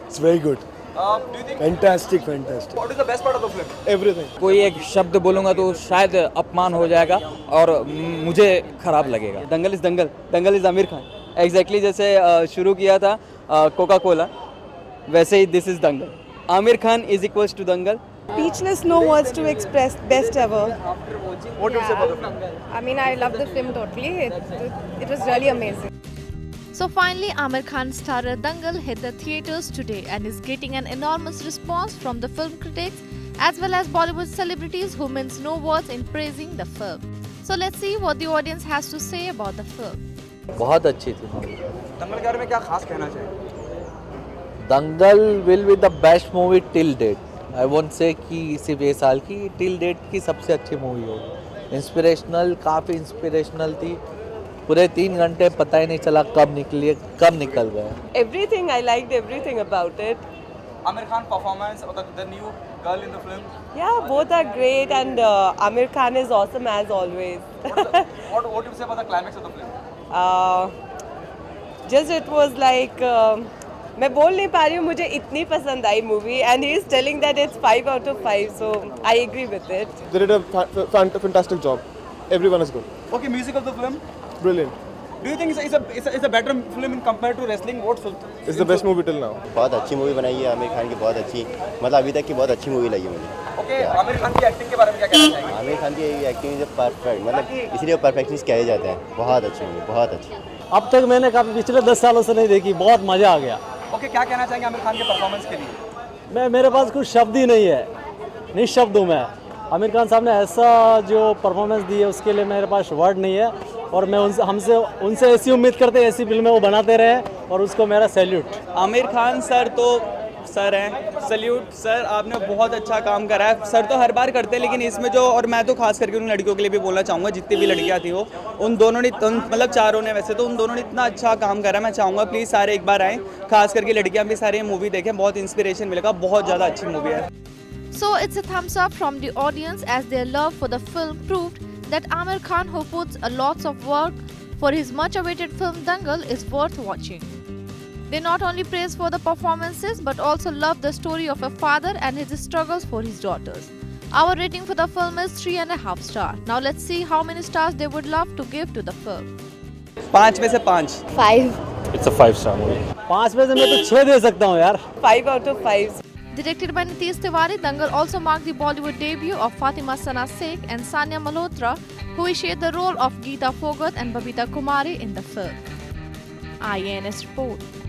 It's very good. Do you think Fantastic, fantastic. what is the best part of the film? Everything. कोई एक शब्द बोलूँगा तो शायद अपमान हो जाएगा और मुझे खराब लगेगा। Dangal is Dangal, Dangal is Aamir Khan. Exactly जैसे शुरू किया था कोका कोला, वैसे ही this is Dangal. Aamir Khan is equals to Dangal. Speechless, no words to express. Best ever. What do you say about the film? I mean, I love the film totally. It was really amazing. So finally, Aamir Khan's starrer Dangal hit the theatres today and is getting an enormous response from the film critics as well as Bollywood celebrities who mince no words in praising the film. So let's see what the audience has to say about the film. बहुत अच्छी थी। दंगल के बारे में क्या खास कहना चाहिए? दंगल will be the best movie till date. I won't say कि सिर्फ ये साल की, till date की सबसे अच्छी मूवी होगी। इंस्पिरेशनल, काफ़ी इंस्पिरेशनल थी। पूरे 3 घंटे पता ही नहीं चला कब निकली, कब निकल गए। Everything, I liked everything about it. Amir Khan performance or the new girl in the film? Yeah, both are great and Aamir Khan is awesome as always. What do you say about the climax of the film? Just it was like मैं बोल नहीं पा रही हूँ, मुझे इतनी पसंद आई movie and he is telling that it's 5 out of 5, so I agree with it. They did a fantastic job. Everyone is good. Okay, music of the film. Brilliant. Do you think it's a better film in compared to wrestling? What film? It's the best movie till now. बहुत अच्छी movie बनाई है आमिर खान की, बहुत अच्छी, मतलब अभी तक की बहुत अच्छी मूवी लगी मुझे। Okay, आमिर खान की एक्टिंग के बारे में क्या कहना चाहेंगे? आमिर खान की एक्टिंग इज परफेक्ट, मतलब इसलिए परफेक्शनिस्ट कहे जाते हैं। बहुत अच्छी मूवी, बहुत अच्छी। अब तक मैंने काफ़ी पिछले 10 सालों से नहीं देखी, बहुत मज़ा आ गया। Okay, क्या कहना चाहेंगे आमिर खान के परफॉर्मेंस के लिए? मेरे पास कुछ शब्द ही नहीं है, निःशब्द हूँ मैं। आमिर खान साहब ने ऐसा जो परफॉर्मेंस दी है उसके लिए मेरे पास वर्ड नहीं है और मैं उनसे ऐसी उम्मीद करते हैं ऐसी फिल्में वो बनाते रहे और उसको मेरा सैल्यूट। आमिर खान सर तो सर हैं, सैल्यूट सर, आपने बहुत अच्छा काम करा है। सर तो हर बार करते हैं लेकिन इसमें जो, और मैं तो खास करके उन लड़कियों के लिए भी बोलना चाहूँगा, जितनी भी लड़कियाँ थी वो, उन दोनों ने मतलब चारों ने, वैसे तो उन दोनों ने इतना अच्छा काम करा। मैं चाहूँगा प्लीज़ सारे एक बार आएँ, खास करके लड़कियाँ भी सारे मूवी देखें, बहुत इंस्पिरेशन मिलेगा, बहुत ज़्यादा अच्छी मूवी है। So it's a thumbs up from the audience as their love for the film proved that Aamir Khan, who puts a lots of work for his much awaited film Dangal, is worth watching. They not only praise for the performances but also love the story of a father and his struggles for his daughters. Our rating for the film is 3.5 stars. Now let's see how many stars they would love to give to the film. 5 में से 5। 5. It's a 5-star movie. 5 में से मैं तो 6 दे सकता हूँ यार। 5 out of 5. Directed by Nitish Tiwari, Dangal also marked the Bollywood debut of Fatima Sana Sheikh and Sanya Malhotra, who shared the role of Geeta Phogat and Babita Kumari in the film. IANS report.